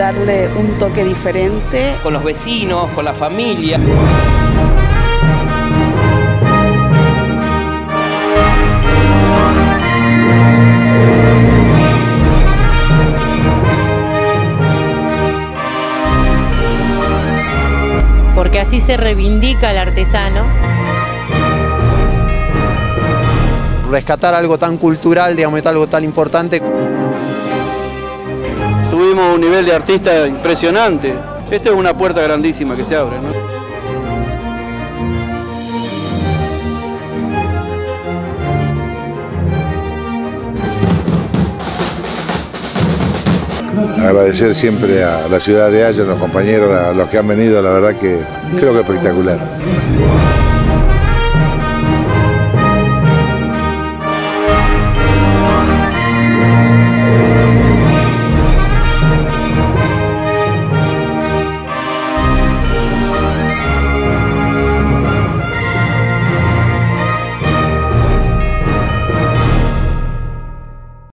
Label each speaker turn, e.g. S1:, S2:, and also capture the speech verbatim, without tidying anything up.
S1: darle un toque diferente.
S2: Con los vecinos, con la familia.
S3: Porque así se reivindica al artesano.
S4: Rescatar algo tan cultural, digamos, algo tan importante.
S5: Tuvimos un nivel de artista impresionante. Esta es una puerta grandísima que se abre, ¿no?
S6: Agradecer siempre a la ciudad de Haya, a los compañeros, a los que han venido, la verdad que creo que espectacular.